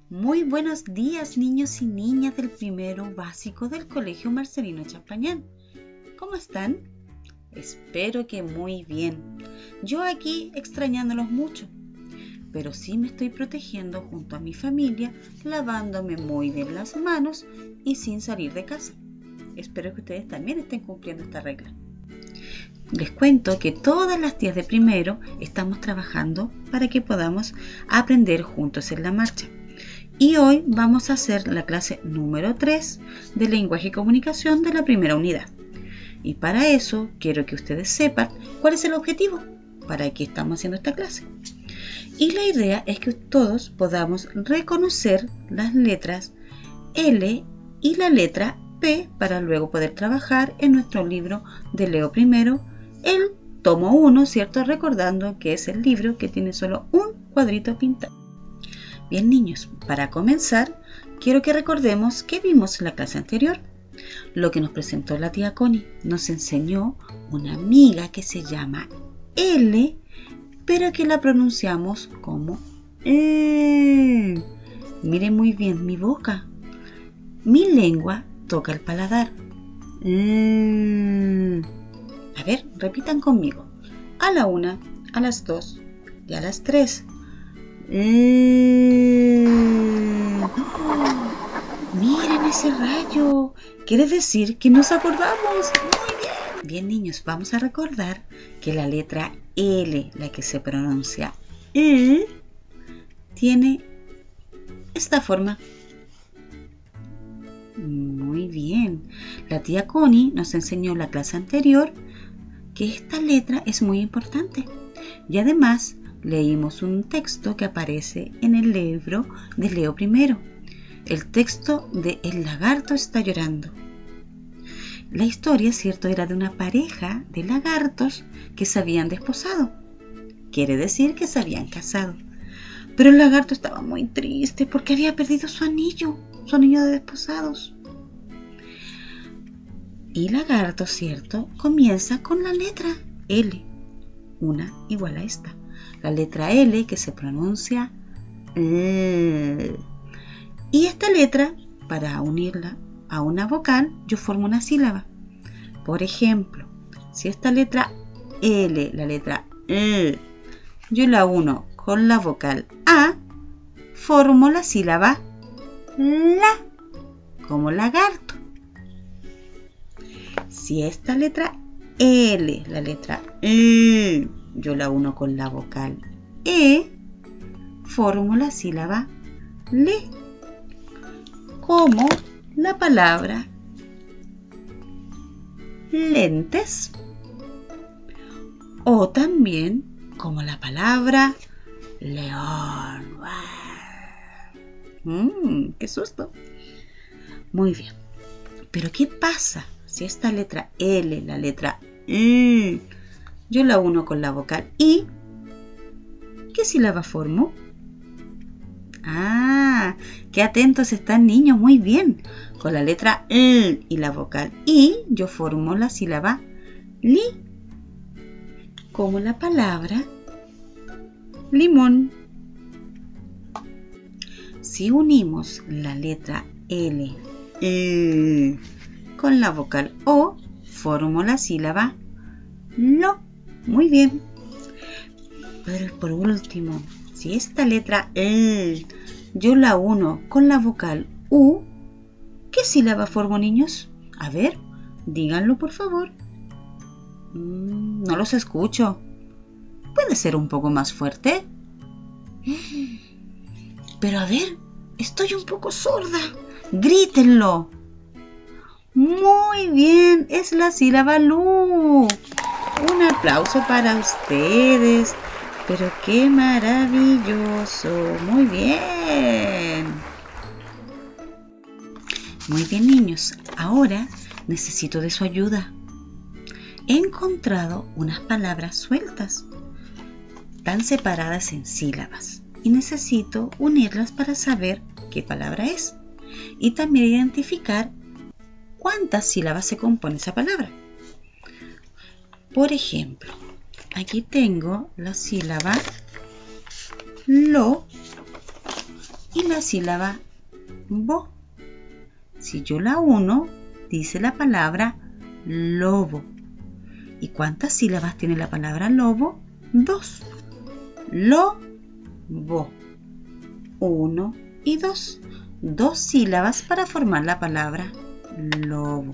Muy buenos días, niños y niñas del primero básico del Colegio Marcelino Champañán. ¿Cómo están? Espero que muy bien. Yo aquí extrañándolos mucho, pero sí me estoy protegiendo junto a mi familia, lavándome muy bien las manos y sin salir de casa. Espero que ustedes también estén cumpliendo esta regla. Les cuento que todas las tías de primero estamos trabajando para que podamos aprender juntos en la marcha. Y hoy vamos a hacer la clase número 3 de lenguaje y comunicación de la primera unidad. Y para eso quiero que ustedes sepan cuál es el objetivo, para qué estamos haciendo esta clase. Y la idea es que todos podamos reconocer las letras L y la letra P para luego poder trabajar en nuestro libro de Leo Primero, el tomo 1, ¿cierto? Recordando que es el libro que tiene solo un cuadrito pintado. Bien, niños, para comenzar, quiero que recordemos qué vimos en la clase anterior. Lo que nos presentó la tía Connie. Nos enseñó una amiga que se llama L, pero que la pronunciamos como E. Miren muy bien mi boca. Mi lengua toca el paladar. A ver, repitan conmigo. A la 1, a las 2 y a las 3. Miren ese rayo. Quiere decir que nos acordamos. Muy bien. Bien, niños, vamos a recordar que la letra L, la que se pronuncia E, tiene esta forma. Muy bien. La tía Connie nos enseñó en la clase anterior que esta letra es muy importante. Y además leímos un texto que aparece en el libro de Leo Primero. El texto de El lagarto está llorando. La historia, cierto, era de una pareja de lagartos que se habían desposado. Quiere decir que se habían casado. Pero el lagarto estaba muy triste porque había perdido su anillo de desposados. Y lagarto, cierto, comienza con la letra L, una igual a esta. La letra L que se pronuncia L. Y esta letra, para unirla a una vocal, yo formo una sílaba. Por ejemplo, si esta letra L, la letra L, yo la uno con la vocal A, formo la sílaba la, como lagarto. Si esta letra L, la letra L, yo la uno con la vocal E, formo la sílaba le, como la palabra lentes, o también como la palabra león. ¡Qué susto! Muy bien. Pero ¿qué pasa si esta letra L, la letra I, yo la uno con la vocal I? ¿Qué sílaba formo? ¡Qué atentos están, niños! Muy bien. Con la letra L y la vocal I, yo formo la sílaba li, como la palabra limón. Si unimos la letra L con la vocal O, formo la sílaba lo. Muy bien. Pero por último, si esta letra L yo la uno con la vocal U, ¿qué sílaba formo, niños? A ver, díganlo por favor. No los escucho. ¿Puede ser un poco más fuerte? Pero a ver, estoy un poco sorda. ¡Grítenlo! Muy bien, es la sílaba lu. Un aplauso para ustedes. Pero qué maravilloso. Muy bien. Muy bien, niños. Ahora necesito de su ayuda. He encontrado unas palabras sueltas, tan separadas en sílabas, y necesito unirlas para saber qué palabra es y también identificar cuántas sílabas se compone esa palabra. Por ejemplo, aquí tengo la sílaba lo y la sílaba bo. Si yo la uno, dice la palabra lobo. ¿Y cuántas sílabas tiene la palabra lobo? 2. Lobo. 1 y 2. 2 sílabas para formar la palabra lobo.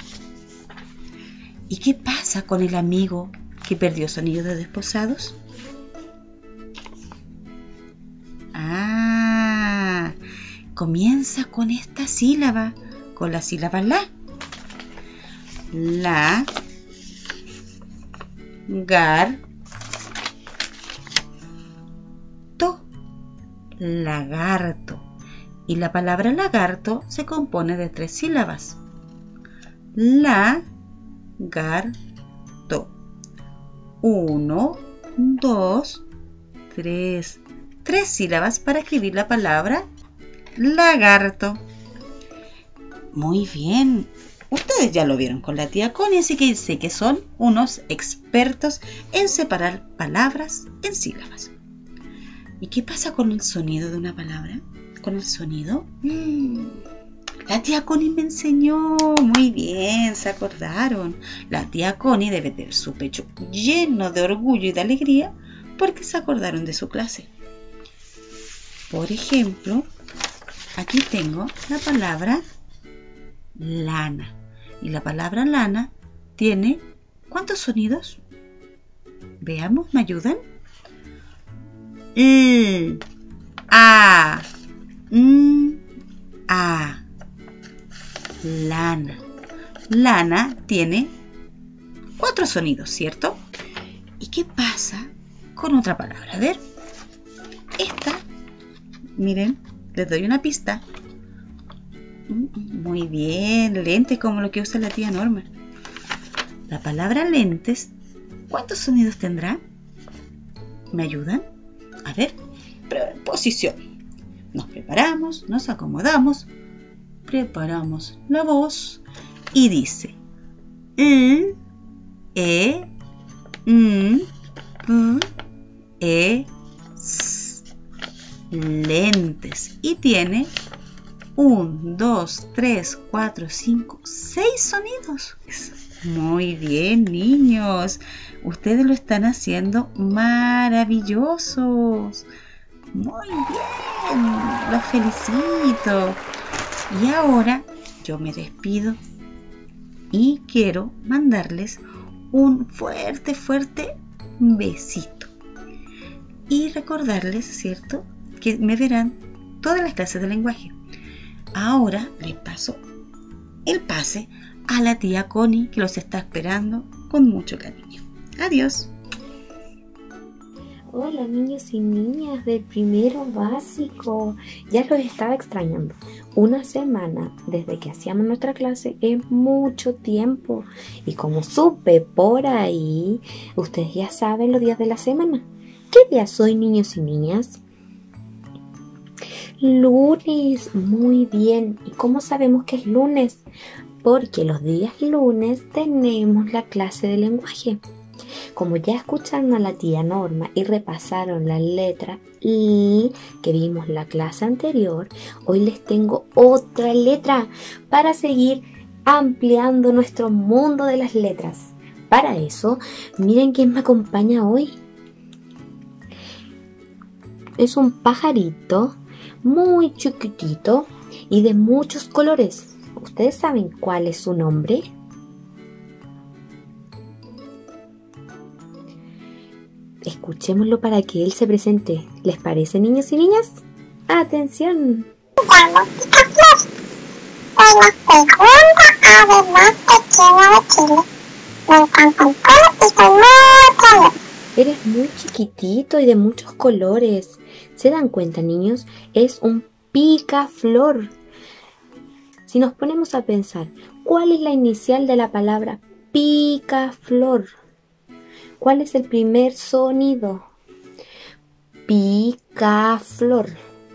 ¿Y qué pasa con el amigo que perdió su anillo de desposados? Comienza con esta sílaba, con la sílaba la. La, gar, to, lagarto. Y la palabra lagarto se compone de 3 sílabas. La, gar, to. 1, 2, 3. 3 sílabas para escribir la palabra lagarto. Muy bien. Ustedes ya lo vieron con la tía Connie, así que sé que son unos expertos en separar palabras en sílabas. ¿Y qué pasa con el sonido de una palabra? ¿Con el sonido? La tía Connie me enseñó. Muy bien, se acordaron. La tía Connie debe tener su pecho lleno de orgullo y de alegría porque se acordaron de su clase. Por ejemplo, aquí tengo la palabra lana. Y la palabra lana tiene ¿cuántos sonidos? Veamos, ¿me ayudan? A. Lana. Lana tiene 4 sonidos, ¿cierto? ¿Y qué pasa con otra palabra? A ver. Esta, miren, les doy una pista. Muy bien, lentes como lo que usa la tía Norma. La palabra lentes, ¿cuántos sonidos tendrá? ¿Me ayudan? A ver, posición. Nos preparamos, nos acomodamos, preparamos la voz y dice lentes. Y tiene 1, 2, 3, 4, 5, 6 sonidos. Muy bien, niños. Ustedes lo están haciendo maravillosos. Muy bien. Los felicito. Y ahora yo me despido y quiero mandarles un fuerte, fuerte besito. Y recordarles, ¿cierto?, que me verán todas las clases de lenguaje. Ahora les paso el pase a la tía Connie, que los está esperando con mucho cariño. Adiós. Hola niños y niñas del primero básico. Ya los estaba extrañando. Una semana desde que hacíamos nuestra clase es mucho tiempo. Y como supe por ahí, ustedes ya saben los días de la semana. ¿Qué día soy, niños y niñas? Lunes. Muy bien. ¿Y cómo sabemos que es lunes? Porque los días lunes tenemos la clase de lenguaje. Como ya escucharon a la tía Norma y repasaron la letra I que vimos la clase anterior, hoy les tengo otra letra para seguir ampliando nuestro mundo de las letras. Para eso, miren quién me acompaña hoy. Es un pajarito muy chiquitito y de muchos colores. ¿Ustedes saben cuál es su nombre? Escuchémoslo para que él se presente. ¿Les parece, niños y niñas? ¡Atención! Llamo Picaflor. Soy la segunda ave más pequeña de Chile. Me encanta el pelo y soy muy travieso. Eres muy chiquitito y de muchos colores. ¿Se dan cuenta, niños? Es un picaflor. Si nos ponemos a pensar, ¿cuál es la inicial de la palabra picaflor? ¿Cuál es el primer sonido? Picaflor.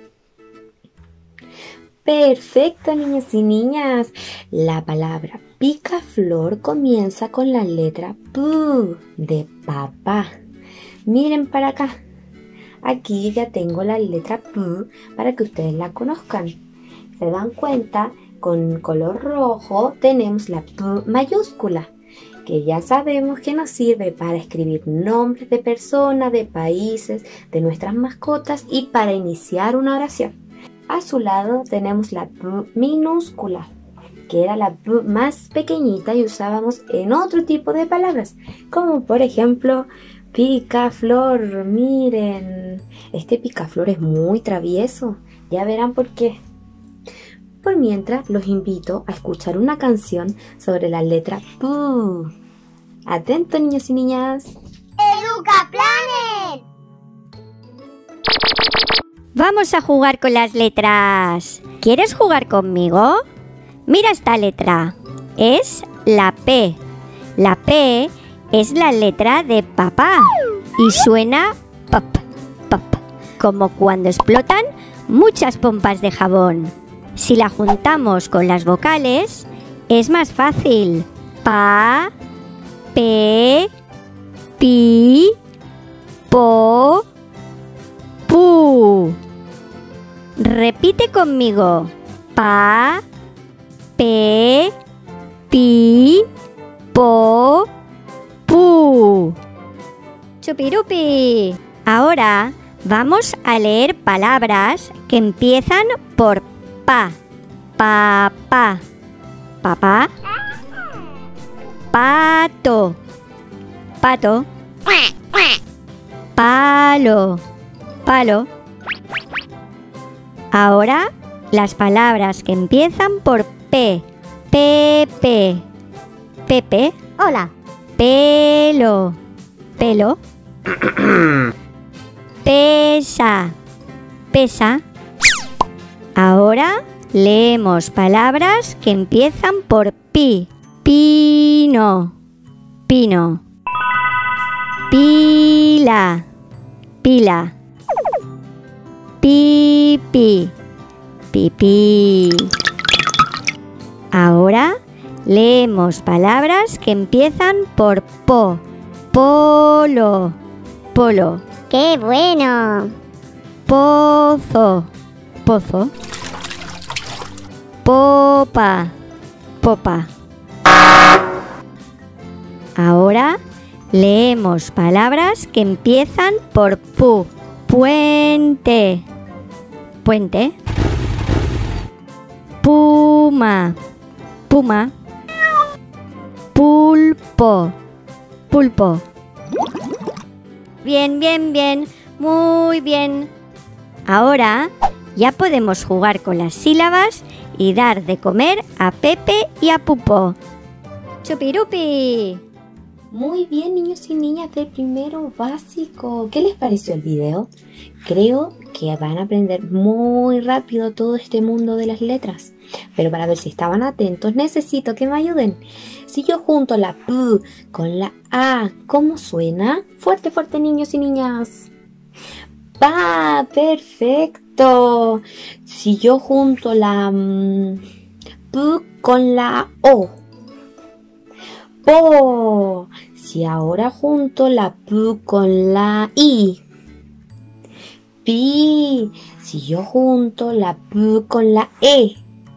Perfecto, niños y niñas. La palabra picaflor comienza con la letra P de papá. Miren para acá. Aquí ya tengo la letra P para que ustedes la conozcan. ¿Se dan cuenta? Con color rojo tenemos la P mayúscula, que ya sabemos que nos sirve para escribir nombres de personas, de países, de nuestras mascotas y para iniciar una oración. A su lado tenemos la P minúscula, que era la P más pequeñita y usábamos en otro tipo de palabras, como por ejemplo picaflor. Miren, este picaflor es muy travieso, ya verán por qué. Por mientras, los invito a escuchar una canción sobre la letra P. Atentos, niños y niñas. ¡Educaplanet! Vamos a jugar con las letras. ¿Quieres jugar conmigo? Mira esta letra. Es la P. La P es la letra de papá y suena pop, pop, como cuando explotan muchas pompas de jabón. Si la juntamos con las vocales, es más fácil. Pa, pe, pi, po, pu. Repite conmigo. Pa, pe, pi, po, pu. Chupirupi. Ahora vamos a leer palabras que empiezan por pa. Papá. Papá. Pato. Pato. Palo. Palo. Ahora las palabras que empiezan por P. Pepe. Pepe. Hola. Pelo. Pelo. Pesa. Pesa. Ahora leemos palabras que empiezan por pi. Pino. Pino. Pila. Pila. Pipi. Pipí. Ahora leemos palabras que empiezan por po. Polo. Polo. ¡Qué bueno! Pozo. Pozo. Popa. Popa. Ahora leemos palabras que empiezan por pu. Puente. Puente. Puma. Puma. Pulpo. Pulpo. Bien, bien, bien. Muy bien. Ahora ya podemos jugar con las sílabas y dar de comer a Pepe y a Pupo. ¡Chupirupi! Muy bien, niños y niñas del primero básico. ¿Qué les pareció el video? Creo que van a aprender muy rápido todo este mundo de las letras. Pero para ver si estaban atentos, necesito que me ayuden. Si yo junto la P con la A, ¿cómo suena? Fuerte, fuerte, niños y niñas. ¡Pa! ¡Perfecto! Si yo junto la P con la O. Po. Si ahora junto la P con la I. Pi. Si yo junto la P con la E.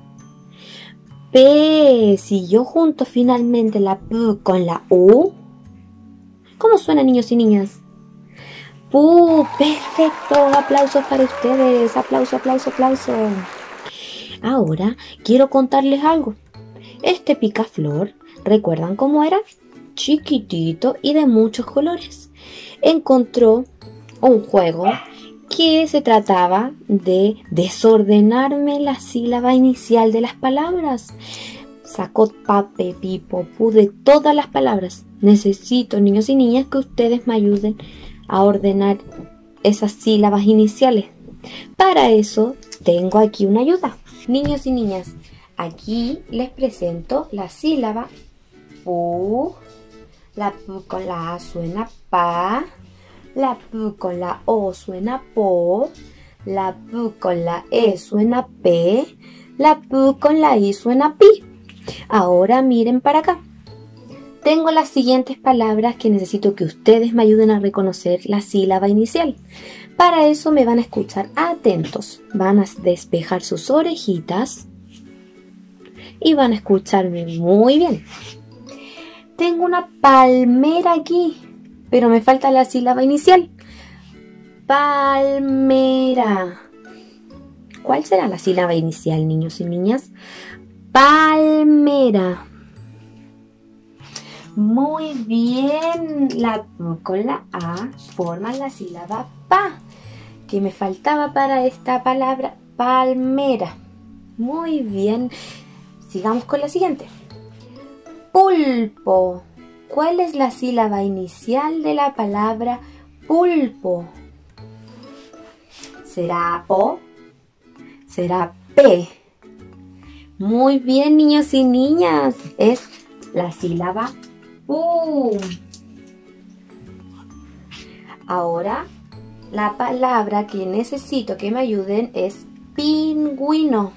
P. Si yo junto finalmente la P con la U. ¿Cómo suena, niños y niñas? ¡Pu! ¡Perfecto! Aplausos para ustedes. Aplauso, aplauso, aplauso. Ahora quiero contarles algo. Este picaflor, ¿recuerdan cómo era? Chiquitito y de muchos colores. Encontró un juego que se trataba de desordenarme la sílaba inicial de las palabras. Sacó pape, pipo, pu de todas las palabras. Necesito, niños y niñas, que ustedes me ayuden a ordenar esas sílabas iniciales. Para eso tengo aquí una ayuda. Niños y niñas, aquí les presento la sílaba pu. La P con la A suena pa. La P con la O suena po. La P con la E suena pe. La P con la I suena pi. Ahora miren para acá. tengo las siguientes palabras que necesito que ustedes me ayuden a reconocer la sílaba inicial. Para eso me van a escuchar atentos. Van a despejar sus orejitas y van a escucharme muy bien. Tengo una palmera aquí, pero me falta la sílaba inicial. Palmera. ¿Cuál será la sílaba inicial, niños y niñas? Palmera. Muy bien. Con la A forman la sílaba pa, que me faltaba para esta palabra, palmera. Muy bien. Sigamos con la siguiente. Pulpo. ¿Cuál es la sílaba inicial de la palabra pulpo? ¿Será O? ¿Será P? Muy bien, niños y niñas. Es la sílaba Pu. Ahora, la palabra que necesito que me ayuden es pingüino.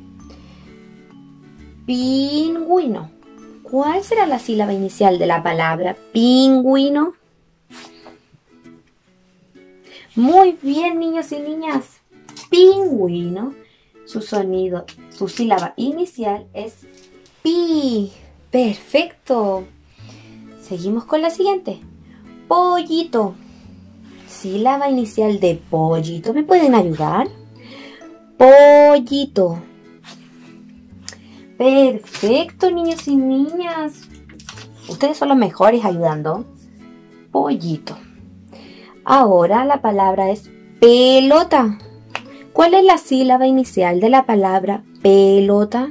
Pingüino. ¿Cuál será la sílaba inicial de la palabra pingüino? Muy bien, niños y niñas. Pingüino. Su sonido, su sílaba inicial es pi. Perfecto. Seguimos con la siguiente. Pollito. Sílaba inicial de pollito. ¿Me pueden ayudar? Pollito. Perfecto, niños y niñas. Ustedes son los mejores ayudando. Pollito. Ahora la palabra es pelota. ¿Cuál es la sílaba inicial de la palabra pelota?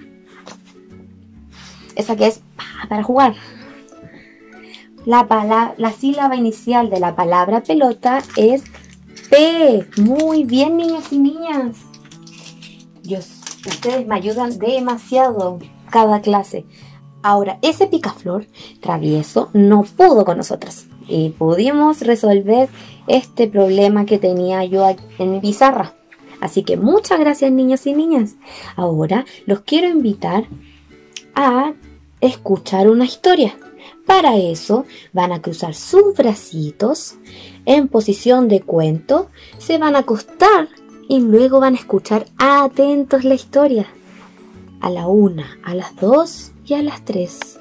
Esa que es para jugar. La sílaba inicial de la palabra pelota es P. Muy bien, niños y niñas. Ustedes me ayudan demasiado cada clase. Ahora, ese picaflor travieso no pudo con nosotras y pudimos resolver este problema que tenía yo en mi pizarra. Así que muchas gracias, niños y niñas. Ahora los quiero invitar a escuchar una historia. Para eso van a cruzar sus bracitos en posición de cuento, se van a acostar y luego van a escuchar atentos la historia. A la 1, a las 2 y a las 3.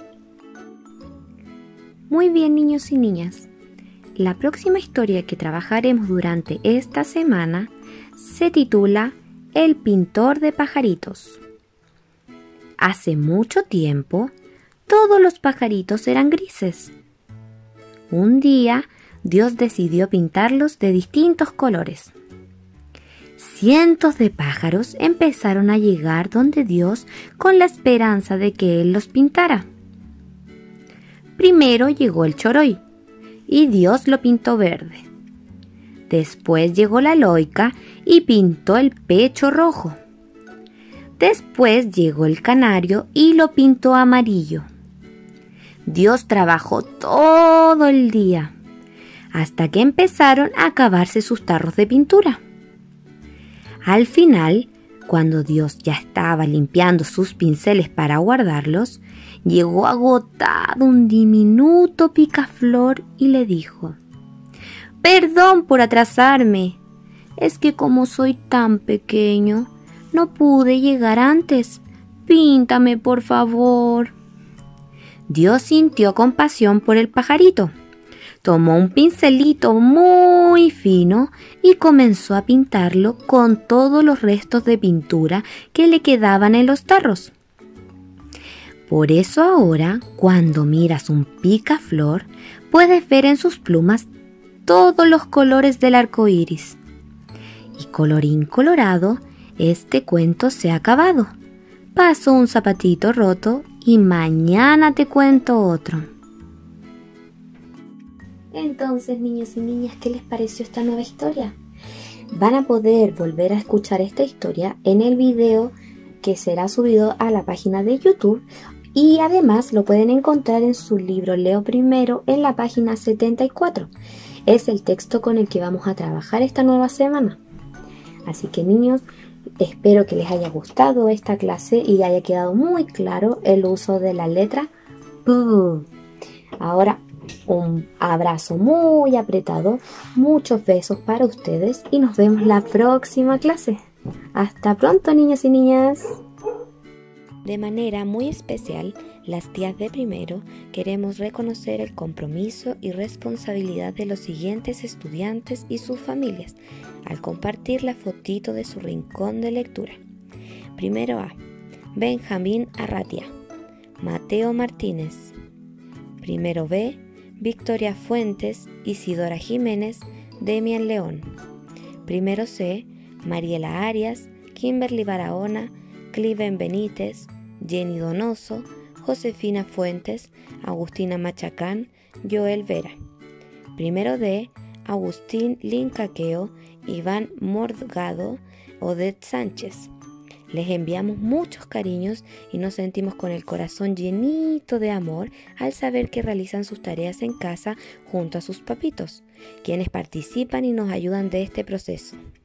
Muy bien, niños y niñas. La próxima historia que trabajaremos durante esta semana se titula El pintor de pajaritos. Hace mucho tiempo, todos los pajaritos eran grises. Un día, Dios decidió pintarlos de distintos colores. Cientos de pájaros empezaron a llegar donde Dios con la esperanza de que Él los pintara. Primero llegó el choroy y Dios lo pintó verde. Después llegó la loica y pintó el pecho rojo. Después llegó el canario y lo pintó amarillo. Dios trabajó todo el día, hasta que empezaron a acabarse sus tarros de pintura. Al final, cuando Dios ya estaba limpiando sus pinceles para guardarlos, llegó agotado un diminuto picaflor y le dijo: «Perdón por atrasarme, es que como soy tan pequeño, no pude llegar antes. Píntame, por favor». Dios sintió compasión por el pajarito. Tomó un pincelito muy fino y comenzó a pintarlo con todos los restos de pintura que le quedaban en los tarros. Por eso ahora, cuando miras un picaflor, puedes ver en sus plumas todos los colores del arco iris. Y colorín colorado, este cuento se ha acabado. Pasó un zapatito roto y mañana te cuento otro. Entonces, niños y niñas, ¿qué les pareció esta nueva historia? Van a poder volver a escuchar esta historia en el video que será subido a la página de YouTube y además lo pueden encontrar en su libro Leo Primero en la página 74. Es el texto con el que vamos a trabajar esta nueva semana. Así que, niños, espero que les haya gustado esta clase y haya quedado muy claro el uso de la letra P. Ahora un abrazo muy apretado, muchos besos para ustedes y nos vemos la próxima clase. Hasta pronto, niños y niñas. De manera muy especial, las tías de primero queremos reconocer el compromiso y responsabilidad de los siguientes estudiantes y sus familias al compartir la fotito de su rincón de lectura. Primero A, Benjamín Arratia, Mateo Martínez. Primero B, Victoria Fuentes, Isidora Jiménez, Demian León. Primero C, Mariela Arias, Kimberly Barahona, Cliven Benítez, Jenny Donoso, Josefina Fuentes, Agustina Machacán, Joel Vera. Primero D, Agustín Lincaqueo, Iván Morgado, Odette Sánchez. Les enviamos muchos cariños y nos sentimos con el corazón llenito de amor al saber que realizan sus tareas en casa junto a sus papitos, quienes participan y nos ayudan de este proceso.